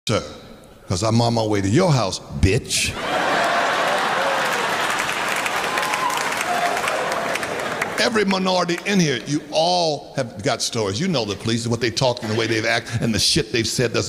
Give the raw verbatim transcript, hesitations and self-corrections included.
sir, because I'm on my way to your house, bitch. Every minority in here, you all have got stories. You know the police, what they talk and the way they've acted and the shit they've said doesn't